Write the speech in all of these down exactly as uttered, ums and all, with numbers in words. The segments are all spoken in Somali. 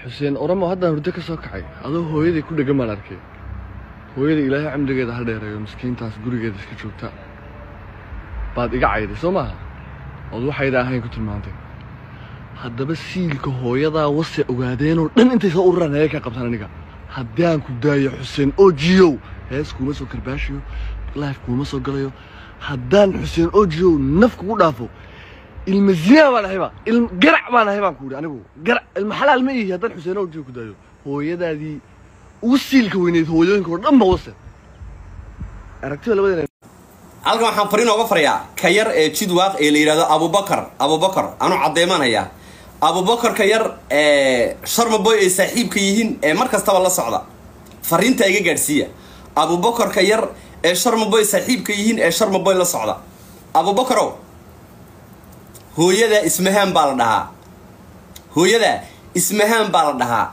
حسين أورام هذا هردك ساكعي هذا هو يدي كل جمال أركي هو يدي إلهي عمد جد هذا يا مسكين تاس جوري جد سكتشوتا بعد إيجا عيد سوما الله حيدا هاي كتر مانتي هذا بس سيلك هو يدا وسع وقادين ولن أنت سأورنا هيك قبضنا نيجا هديان كداية حسين أوجيو هيس كوما سو كرباشيو لايف كوما سو قليو هدان حسين أوجيو نفك ودافو المزينة وانا هيبا القرع وانا هيبا كوري أنا بقول قرع المحل المية هدان حسين أوجيو كدايو هو يدا دي وسيلك وينيت هو يدين كور لما وصل أركتوا ولا بدنا halkan waxaan fariin uga fariyaa ka yar ee jidwaaq ee la yiraahdo Abu Bakar Abu Bakar anu cadeemanaya Abu Bakar ka yar ee sharma boy ee saaxiibka yihiin ee markastaba la socda fariinta iga gaarsiiya Abu Bakar ka yar ee sharma boy saaxiibka yihiin ee sharma boy la socda Abu Bakar hooyada ismahaan baa la dhahaa hooyada ismahaan baa la dhahaa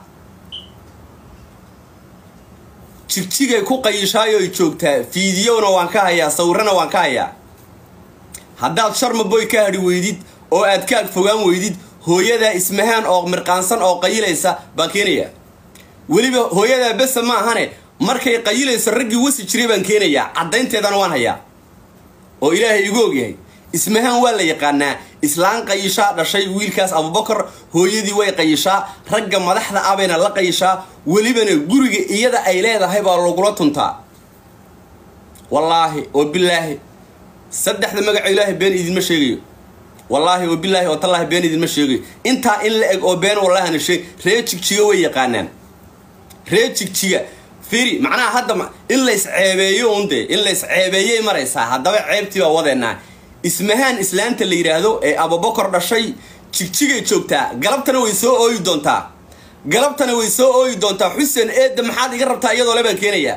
jigjiga ku qayshaayo ay joogtaa fiidiyowna waan ka hayaa sawirana waan ka hayaa haddaad sharma boy ka hadhi weydid oo aad ka fogaan weydid hooyada ismahaan oo mirqaansan oo qayilaysa baan keenaya waliba hooyada bas ma ahane markay qayilayso ragii wasi jiray baan keenaya cadeynteedana waan hayaa oo ilaahay igu ogyahay ismahaan waa la yaqaanaa islaan qayisha dhashay wiilkaas Abu Bakar hooyadii way qayishaa ragga madaxda abeena la qayishaa walibana guriga iyada ay leedahay baa lagula tuntaa wallahi oo billahi saddexda magac ilaahay been idin ma sheegayo wallahi oo billahi oo tallahi been idin ma sheegayo inta in la eg oo been wallahi ana sheeg ree jigjiga way yaqaanaan ree jigjiga firi macnaha hadda in la isceebeeyo unde in la isceebeeyay maraysa hadaba ceebtii baa wadeena ismahaan islaanta la yiraahdo ee Abu Bakar dhashay jigjiga joogtaa galabtana way soo ooyi doontaa galabtana way soo ooyi doontaa Xuseen eed maxaad iga rabtaa iyadoo la baan keenaya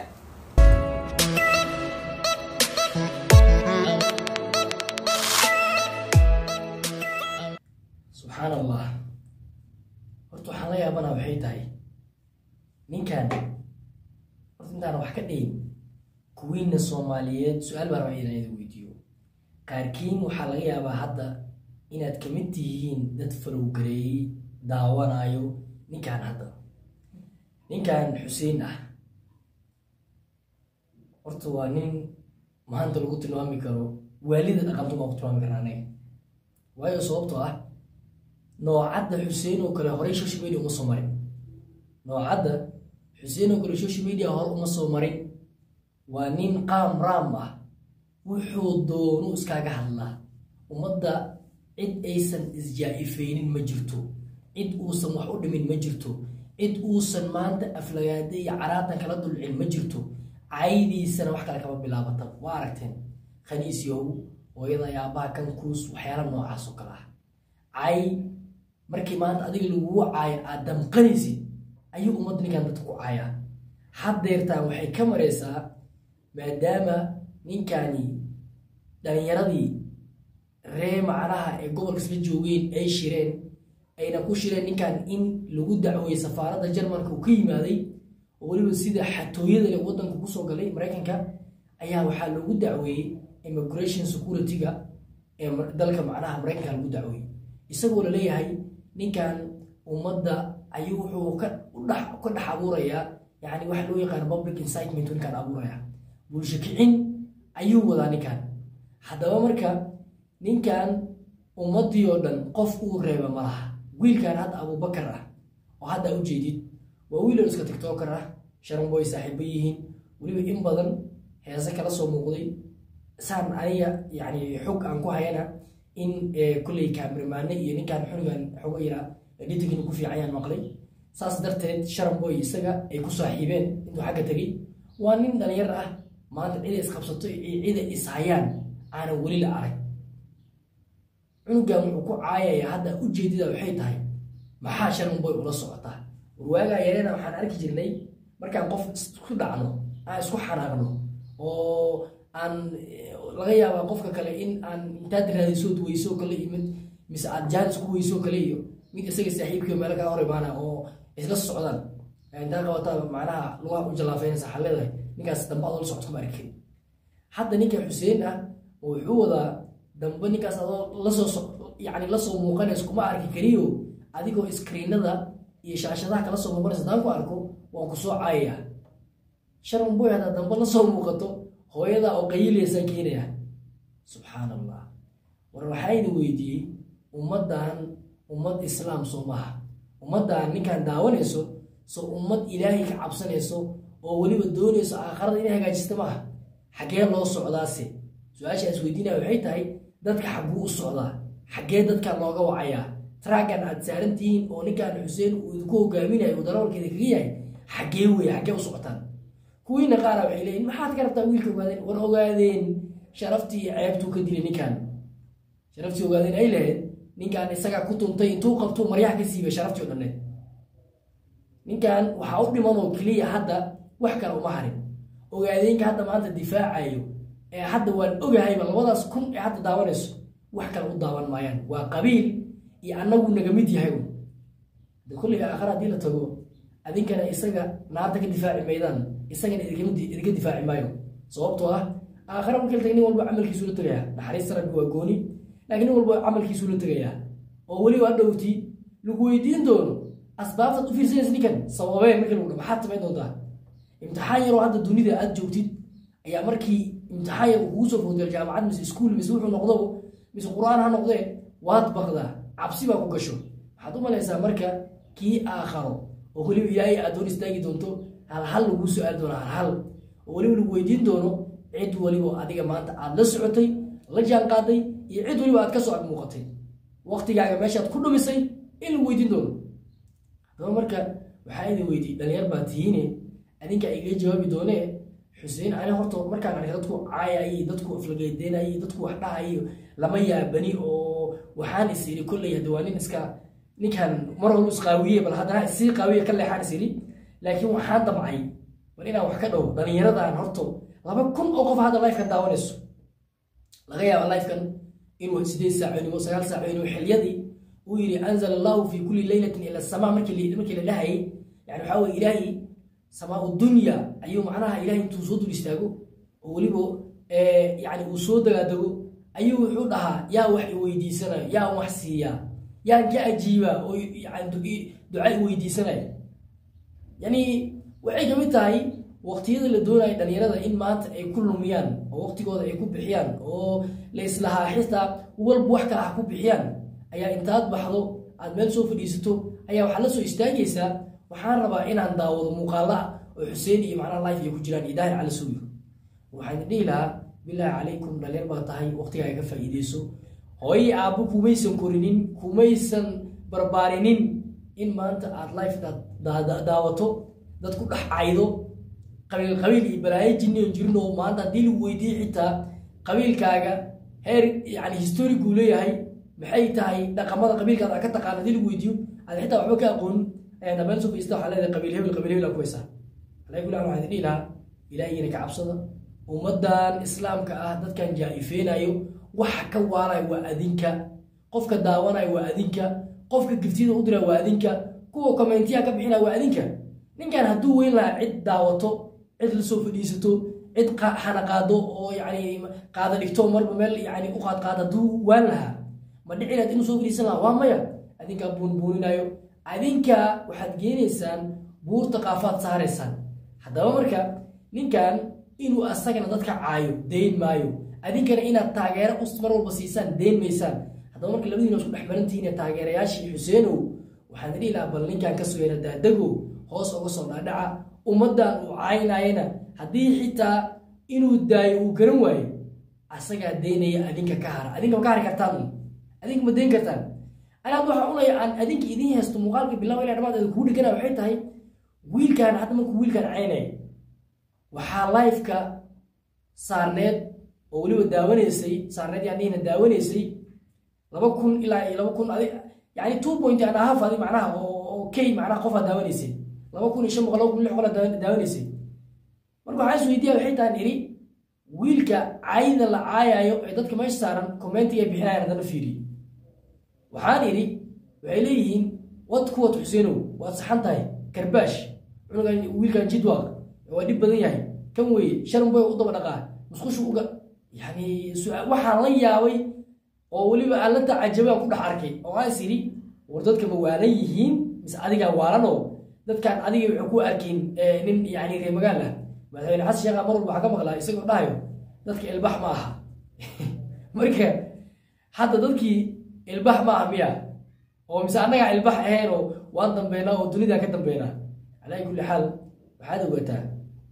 subhanallah horta waxaan la yaabana waxay tahay ninkan horta intaan wax ka dhiin kuwiina Soomaaliyeed su'aal baan rabaa inaan idin weydiiyo qaarkiin waxa laga yaabaa hadda inaad ka mid tihiin dad falow gareeyay daawanayo ninkan hadda ninkan Xuseen ah horta waa nin maanta lagu tilmaami karo waalida dhaqantu ma ku tilmaami karaan waayo sababtoo ah noocada Xuseen oo kale hore social media uma soo marin noocada Xuseen oo kale social media hore uma soo marin waa nin qaam raam ah wuxuu doono iskaga hadlaa umada cid aysan isjaa'ifeynin ma jirto cid uusan wax u dhimin ma jirto cid uusan maanta aflagaade iyo caraatan kala dulcin ma jirto caydiisana wax kale kama bilaabata waa aragteen khaniisyow hooyada yaabaha kan kuus waxyaalo noocaas oo kale ah cay markii maanta adiga lagu caayo aad damqanaysid ayuu umada ninkan dadku ku caaya haddeertaan waxay ka maraysaa maadaama ninkani dhalinyaradii ree macnaha ee gobolka isla joogeen ay shireen ayna ku shireen ninkan in lagu dacweeyay safaaradda Jarmalka uu ka yimaaday oo waliba sida xatooyada leh wadanka ku soo galay Mareykanka ayaa waxa lagu dacweeyay immigration security-ga ee dalka macnaha Mareykanka lagu dacweeyay isagoo la leeyahay ninkan umada ayuu wuxuu ka dhax ka dhax abuurayaa yaani wax loo yaqaan public incitement ninkan abuuraya bulsho kicin ayuu wadaa ninkan haddaba marka ninkan ummadii oo dhan qof uu reeba malaha wiilkan hadda Abu Bakar ah oo hadda u jeedid waa wiil iska TikToker ah sharma boy saaxiibo yihiin waliba in badan heesa kala soo muuqday saan aniga yaani xog aan ku hayana in kulli cameraman iyo ninkan xunigan xog ira editing ku fiican maqlay saas darteed sharma boy isaga ay ku saaxiibeen intuu xagga tagay waa nin dhalinyar ah maanta cid is qabsato cid is hayaan ana wali la arag cunugan wuxuu ku caayaya hadda u jeedida waxay tahay maxaa sharma boy ula socotaa warwaaga yareena waxaan arki jirnay markaan qof isku dhacno aan isku xanaaqno oo aan laga yaabaa qofka kale in aan intaad raadiso duwayso kale imid mise aad jaanis ku weyso kale iyo mid isaga saaxiibkii meel ka hor imaana oo isla socdaan intaa qabata macnaha lugaha u jalaafeynaysa xaleedahay ninkaas dambe adoo la socodka ma arkin hadda ninka Xuseen ah wuxuu wadaa dambe ninkaas adoo la soo yani la soo muuqanaysa kuma arki kariyo adigoo screenada iyo shaashadaha kala soo muuqanaysa haddaan ku arko waan ku soo caayaya sharan boy haddaa dambe la soo muuqato hooyada oo qayilaysaan keenaya subxaan allah war waxayna weydiiyey ummaddan ummad islaam soo maaha ummaddan ninkaan daawanayso soo ummad ilaahay ka cabsanayso oo weliba doonayso aakhirada inay hagaajista maaha xaggee loo socdaase su-aasha is weydiinaya waxay tahay dadka xagguu u socdaa xaggee dadkan looga wacayaa traagan aad saaran tihiin oo ninkaan xuseen uu idinku hogaaminayo uu darawalkeeda kaga yahay xaggee weeye xaggee u socotaan kuwiina qaara waxay leeyihin maxaad ka rabtaa wiilka ogaadeen war ogaadeen sharaftii iyo ceebtuu ka dilay ninkaan sharaftii ogaadeen ay lahayd ninkaan isagaa ku tuntay intuu qabtuu maryaha ka siibay sharaftii o dhanneed ninkan waxaa u dhiman oo keliya hadda wax kale uma harin ogaadeenka hadda maanta difaacayo ee hadda waan ogahayba labadaas kun ee hadda daawanayso wax kale u daawan maayaan waa qabiil iyo annagu naga mid yahay de kulliga aakhira haddii la tago adinkana isaga naarta ka difaaci maydaan isagana idinka difaaci maayo sababtoo ah aakhira markii la taga nin walba camalkiisu la tagayaa naxariista rabbi waa gooni laakiin nin walba camalkiisu la tagayaa oo weliba hadhowtii lagu weydiin doono asbaabtaad u fiirsanaysa ninkan sababeen markii lagu dha maxaad samayn doontaa imtixaan yaroo hadda dunida aad joogtid ayaa markii imtixaan yar uu kugu soo foodgal jaamacad mise iskuul mise wuxuu noqdo mise qur-aan ha noqdee waad baqdaa cabsi baa ku gasho waxaad u malaysaa marka kii aakharo oo weliba ilaahay aad doon istaagi doonto hal hal lagu su-aali doono hal hal oo weliba lagu weydiin doono cid weliba adiga maanta aad la socotay la jaan qaaday iyo cid weliba aad ka soo ag muuqatay waqtigaaga meeshaad ku dhumisay in lagu weydiin doono haddaba marka waxaa idin weydiiyey dhalinyar baa tihiine adinka igaga jawaabi doonee xuseen ani horta markaan arkay dadku caayay dadku aflageydeynay dadku wax dhahay lama yaabani oo waxaan is iri kulley hadda waa nin iska ninkan mar walba isqaawiye bal haddana isii qaawiye ka leexaan is iri laakiin waxaan damcay bal inaan wax ka dhow dhalinyaradan horta laba kun oo qof hadda life ka daawanayso laga yaaba lifekan inuu sideed saacoynimo sagaal saacoynimo xiliyadii uu yidhi anzala allahu fi kulli laylatin ila samaa markii markii la dhahayay yani waxaa weye ilaahay samaa dunya ayuu macnaha ilaahay intuu soo dul istaago oo weliba yani uu soo dagaadego ayuu wuxuu dhahaa yaa wax i weydiisanayo yaa wax siiyaa yaan ka ajiibaa oo duca i weydiisanaya yani waxay kamid tahay waqtiyada la doonayo dhalinyarada in maanta ay ku lumiyaan oo waqtigooda ay ku bixiyaan oo la islahaa xitaa walba wax kale ha ku bixiyaan ayaa intaad baxdo aad meel soo fadhiisato ayaa waxaad la soo istaagaysaa waxaan rabaa inaan daawado muuqaala oo xuseen iyo macnaha life ay ku jiraan iyo daahir cali suuyo waxaan dhihi lahaa bilaahi calaykum dhalinyar baa tahay waqtigaaga ka faa'iideyso hooyii aabbo kumaysan korinin kumaysan barbaarinin in maanta aad life daawato dad ku dhex caydo qabiil qabiil iyo balaayo jinni oo jirin oo maanta haddii lagu weydiiyey xitaa qabiilkaaga heer yani historic uu leeyahay maxay tahay dhaqamada qabiilkaada ka taqaan haddii lagu weydiiyo aad xitaa waxba ka aqoonin ayaad meel soo fadhiista waxaa leedahay qabiil hebel qabiil hebel aa ku haysaa alaa kulli xaal waxaan dhihi lahaa ilaahiyana ka cabsada ummaddan islaamka ah dadkan jaa-ifeenayo waxa ka waalayo waa adinka qofka daawanayo waa adinka qofka giftiyada u diraya waa adinka kuwa commentiyaha ka bixinaya waa adinka ninkan hadduu weyn lahaa cid daawato cid la soo fadhiisato cid xana qaado oo yani qaada dhigto marba meel yani u qaad qaad hadduu waan lahaa ma dhici lahayd inuu soo fadhiisan lahaa waa maya adinkaa buunbuuninayo adinka waxaad geenaysaan buurta qaafaad saaraysaan haddaba marka ninkan inuu asagana dadka caayo dayn maayo adinkana inaad taageero mar walba siisaan dayn maysaan haddaba marka labadiina isku dhex marantihiin taageerayaashii xuseenow waxaan dhihi lahaa bal ninkan ka soo yara daadago hoos uga soo dhaadhaca ummaddan uu caynayana haddii xitaa inuu daayo uu garan waayo asagaa daynaya adinka ka hara adinka ma ka hari kartaan adinka ma dayn kartaan anaad waxaa unaya aan adinka idiin haysto muuqaalka bilaaba ilaa dhamaad kuu dhegana waxay tahay wiilkan hadda markuu wiilkan caynay waxaa lifeka saarneed oo weliba daawanaysay saarneed yaan dhihina daawanaysay laba kun ilaa iyo laba kun adig yani two point and a half adi macnaha oo k macnaha qofaa daawanaysay laba kun iyo shan boqol laba kun lix boqol daawanaysay marka waxaa is weydiiya waxay tahan iri wiilka caayda la caayayo ee dadka meesha saaran commentiga ay bixinayaan haddana fiiriye waxaan idhi waxay leeyihiin wad kuwad xuseenow waad saxan tahay karbaash cunugan wiilkan jidwaaq waa dhib badan yahay kan weeye sharan boy u daba dhaqaa musqushu uga yani waxaan la yaabay oo weliba aan la tacajabaan ku dhex arkay oo aan is idhi war dadka ma waalan yihiin mis adiga waarano dadkan adiga wuxuu ku arkin nin yani reer magaala madaxweyne xasan sheekh amar waxa ka maqlaa isagoo dhahayo dadka ilbax ma aha marka hadda dadkii ilbax ma aha miya oo mis anaga ilbax ahayn oo waan dambeena oo dunida ka dambeena ala kulli xaal waxaad ogaataa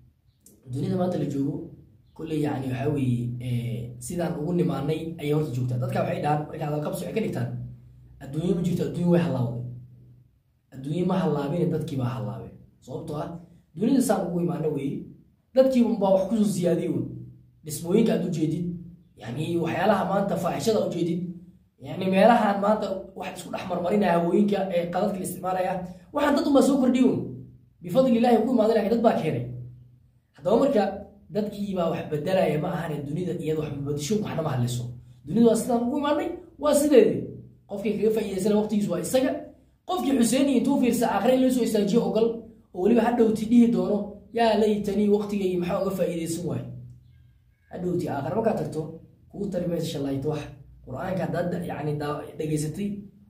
dunida maanta la joogo kulli yani waxa weeye sidaan ugu nimaanay ay horta joogtaa dadka waxay dhahan marka hadal qabso ay ka dhigtaan adduunyo ma jirto adduunyo way halawday adduunyo ma halaabeen dadkii baa halaabeen sababtoo ah dunida saan ugu imaana weeye dadkii baa wax ku soo siyaadiyay dhismooyinka aad u jeedid yani waxyaalaha maanta faaxishada u jeedid yani meelahan maanta wax isku dhaxmarmarinaya hawooyinka ee qadadka la isticmaalaya waxaan dad uma soo kordhiyo bifadli ilaahi ku imaadeen dad baa keenay haddaba marka dadkii baa wax bedelaya ma ahan dunida iyada wax bedesho waxna ma halayso dunida waa sidaan ugu imaanay waa sideedii qofkii kaga faa'iideysan waqtigiisu waa isaga qofkii Xuseen intuu fiirsa aakhire in la soo istaajiyo ogal oo waliba hadhowti dhihi doono yaa laytani waqtigay maxaa uga faa'iideysan waay hadhowti aakhire marka tagto ku tarbiyeed shalayto wax quraanka dad yani dhageysatay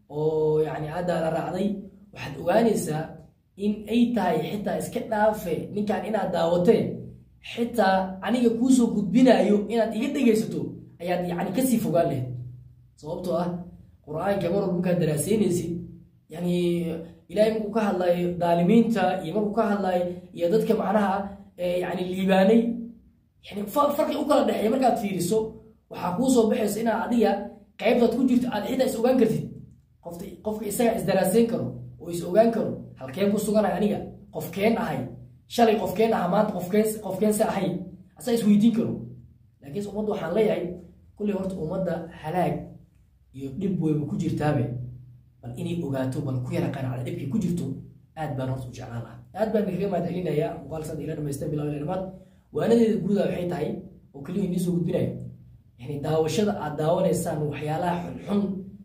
oo yani aad la raacday waxaad ogaanaysaa in ay tahay xitaa iska dhaafe ninkan inaad daawatee xitaa aniga kuu soo gudbinayo inaad iga dhageysato ayaad yani ka sii fogaan lahayd sababtoo ah quraanka mar walba ka daraasaynaysid يعني إلهي مكو كهلاي ظالمينتا يمكو كهلاي يا ددك معناها يعني الليباني يعني فرق وكلا دحيا markaad fiiriso waxa ku soo baxaysa ina adiga qaybta ku jirto aad xitaa is ogaan kartid qofta qofka isaga is daraasayn karo oo is ogaan karo halkeen ku suganay aniga qofkeen ahay shalay qofkeen ah maanta qofkeen qofkeen sa ahay asa is weydiin karo laakiin ummadda waxaan leeyahay kulli horta ummadda halaag iyo dib way ku jirtaabe bal inay ogaato bal ku yara qanacada dibkii ku jirto aad baan horta u jeclaan lahaa aad baan kaga mahadcelinayaa muuqaalkan ila dhameystay bilaw ilaa dhamaad waanadeeda guuda waxay tahay oo kaliya inii soo gudbinayo yani daawashada aad daawanaysaan waxyaalaha xunxun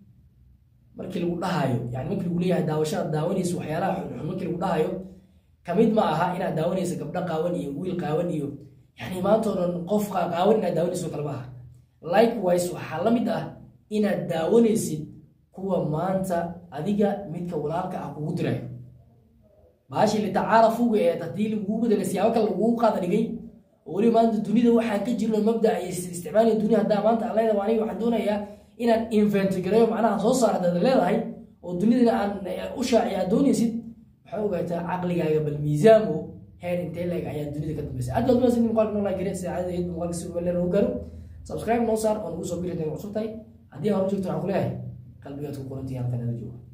markii lagu dhahayo yani markii lagu leeyahay daawashada daawanaysa waxyaalaha xunxun markii lagu dhahayo kamid ma aha inaad daawanaysa gabdho qaawan iyo wiil qaawan iyo yani maanta oo dhan qof qaawan inaad daawanayso kala maaha likewise waxaa la mid ah inaad daawanaysid kuwa maanta adiga midka walaalka ah kugu diray baashi li tacaarafu ee tadil ugu bedel siyaabo kale ugu qaada dhigay oo wali maanta dunida waxaan ka jirno mabda ay isticmaalaan dunida hada maanta Allaahay waani waxaan doonayaa inaan invent gareeyo macnaha soo saarada leedahay oo dunida aan u shaaciya doonaysid waxa ogaataa aqligaaga bal miisaamo heer intee leeg ayaa dunida ka dambaysa aad baad maasin muuqaalka like gareey saacada muuqaalka si wala loo garo subscribe noo saar oo ugu soo biiray cusubtay hadii aad joogto waxaan ku leeyahay qalbigaad ku qorantii halkan aad joogo